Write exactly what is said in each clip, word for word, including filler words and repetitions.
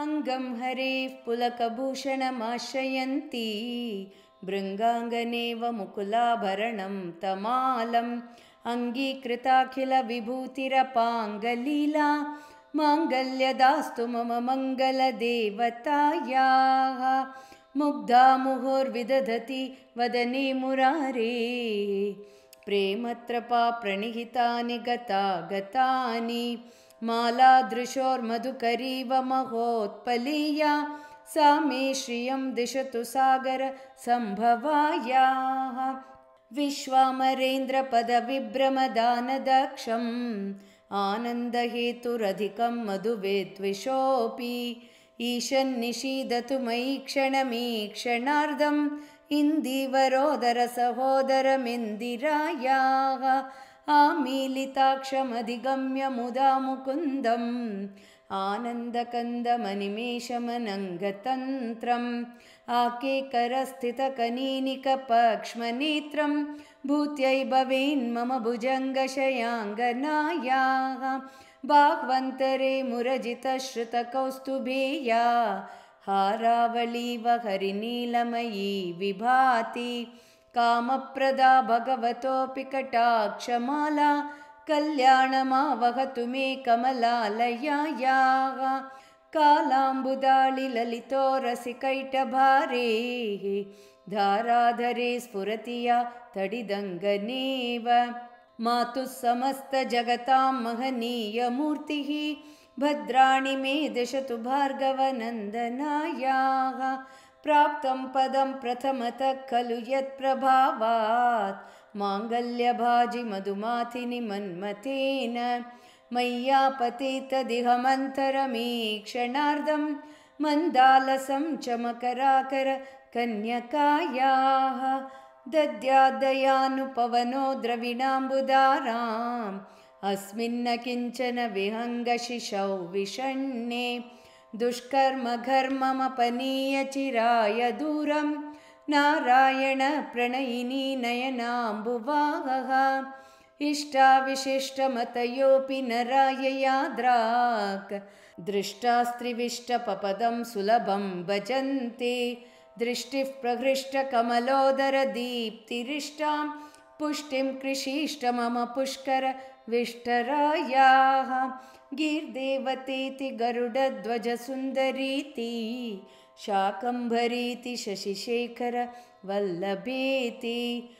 अङ्गं हरेः पुलकभूषणमाश्रयन्ती भृङ्गाङ्गनेव मुकुलाभरणं तमालम् अङ्गीकृताखिलविभूतिरपाङ्गलीला माङ्गल्यदास्तु मम मङ्गलदेवतायाः मुग्धा मुहुर्विदधति वदने मुरारे प्रेमत्रपा प्रणिहितानि गता गतानि मालादृशोर्मधुकरीव महोत्पलीया सा मे श्रियं दिशतु सागर सम्भवायाः विश्वामरेन्द्रपदविभ्रमदानदक्षम् आनन्दहेतुरधिकं मधुवेद्विषोऽपि ईशन्निषीदतु मयि क्षणमीक्षणार्धम् इन्दीवरोदरसहोदरमिन्दिरायाः आमीलिताक्षमधिगम्य मुदा मुकुन्दम् आनन्दकन्दमनिमेषमनङ्गतन्त्रम् आकेकरस्थितकनीनिकपक्ष्मनेत्रं भूत्यै भवेन्मम भुजङ्गशयाङ्गनायाः बाह्वन्तरे मुरजितश्रुतकौस्तुभेया हारावळीव हरिनीलमयी विभाति कामप्रदा भगवतोऽपि कटाक्षमाला कल्याणमावहतु मे कमलालयायाः कालाम्बुदाळिललितो रसिकैटभारेः धाराधरे स्फुरति या तडिदङ्गनेव मातुः समस्तजगतां महनीयमूर्तिः भद्राणि मे दिशतु भार्गवनन्दनायाः प्राप्तं पदं प्रथमतः खलु यत्प्रभावात् माङ्गल्यभाजि मधुमाथिनि मन्मथेन मय्यापते तदिहमन्तरमीक्षणार्धं मन्दालसं च मकराकर कन्यकायाः दद्यादयानुपवनो द्रविणाम्बुदाराम् अस्मिन्न किञ्चन विहङ्गशिशौ विषण्णे दुष्कर्मघर्ममपनीय चिराय दूरं नारायण प्रणयिनी नयनाम्बुवाहः इष्टाविशिष्टमतयोऽपि नराययाद्राक् दृष्टास्त्रिविष्टपपदं सुलभं भजन्ते दृष्टिः प्रहृष्टकमलोदरदीप्तिरिष्टां पुष्टिं कृषीष्ट मम पुष्कर विष्टरायाः गीर्देवतेति गरुडध्वजसुन्दरीति शाकम्भरीति शशिशेखर वल्लभेति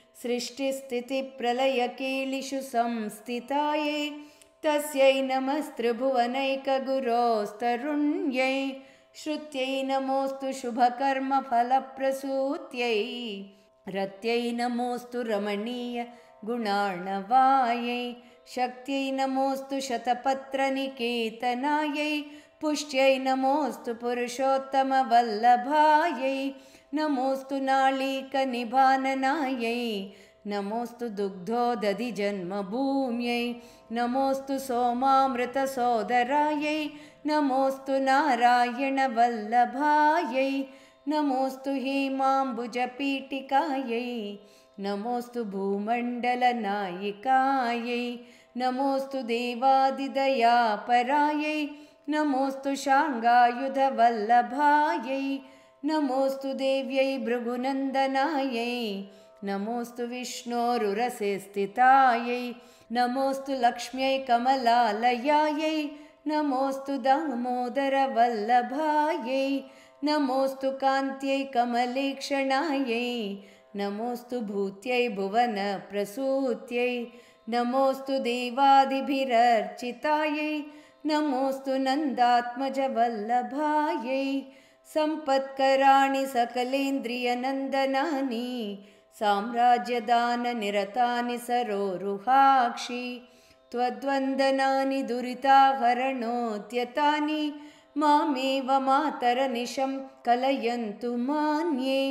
सृष्टिस्थितिप्रलयकेलिषु संस्थितायै तस्यै नमस्त्रिभुवनैकगुरोस्तरुण्यै श्रुत्यै नमोऽस्तु शुभकर्मफलप्रसूत्यै रत्यै नमोऽस्तु रमणीय गुणार्णवायै शक्त्यै नमोऽस्तु शतपत्रनिकेतनायै पुष्ट्यै नमोऽस्तु पुरुषोत्तमवल्लभायै नमोऽस्तु नाळीकनिभाननायै नमोऽस्तु दुग्धोदधिजन्मभूम्यै नमोऽस्तु सोमामृतसोदरायै नमोऽस्तु नारायणवल्लभायै नमोऽस्तु हेमाम्बुजपीठिकायै नमोऽस्तु भूमण्डलनायिकायै नमोऽस्तु देवादिदयापरायै नमोऽस्तु शाङ्गायुधवल्लभायै नमोऽस्तु देव्यै भृगुनन्दनायै नमोऽस्तु विष्णोरुरसे स्थितायै नमोऽस्तु लक्ष्म्यै कमलालयायै नमोऽस्तु दामोदरवल्लभायै नमोऽस्तु कान्त्यै कमलेक्षणायै नमोऽस्तु भूत्यै भुवनप्रसूत्यै नमोऽस्तु देवादिभिरर्चितायै नमोऽस्तु नन्दात्मजवल्लभायै सम्पत्कराणि सकलेन्द्रियनन्दनानि साम्राज्यदाननिरतानि सरोरुहाक्षि त्वद्वन्दनानि दुरिताहरणोद्यतानि मामेव मातरनिशं कलयन्तु मान्ये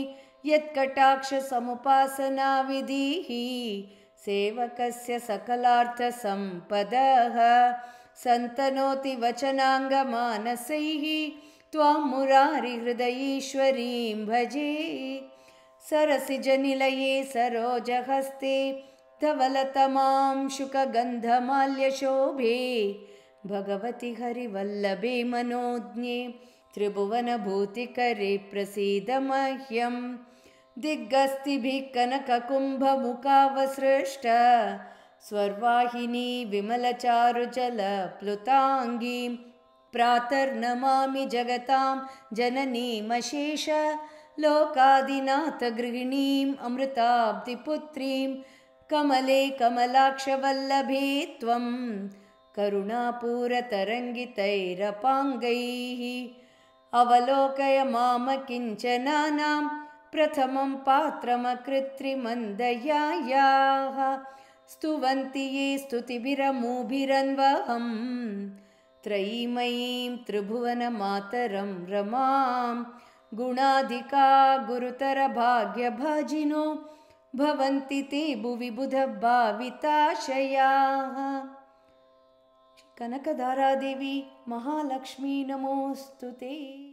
यत्कटाक्षसमुपासनाविधिः सेवकस्य सकलार्थसम्पदः सन्तनोति वचनाङ्गमानसैः त्वां मुरारिहृदयीश्वरीं भजे सरसिजनिलये सरोजहस्ते धवलतमां शुकगन्धमाल्यशोभे भगवति हरिवल्लभे मनोज्ञे त्रिभुवनभूतिकरे प्रसीद मह्यं दिग्गस्तिभिः कनककुम्भमुखावसृष्ट स्वर्वाहिनी विमलचारुजलप्लुताङ्गीं प्रातर्नमामि जगतां जननीमशेष लोकादिनाथगृहिणीम् अमृताब्धिपुत्रीं कमले कमलाक्षवल्लभे त्वं करुणापूरतरङ्गितैरपाङ्गैः अवलोकय माम किञ्चनानां प्रथमं पात्रमकृत्रिमन्दयायाः स्तुवन्ति ये स्तुतिभिरमूभिरन्वहं त्रयीमयीं त्रिभुवनमातरं रमां गुणाधिका गुरुतरभाग्यभाजिनो भवन्ति ते भुवि बुधभाविताशयाः। कनकधारादेवी महालक्ष्मी नमोऽस्तु ते।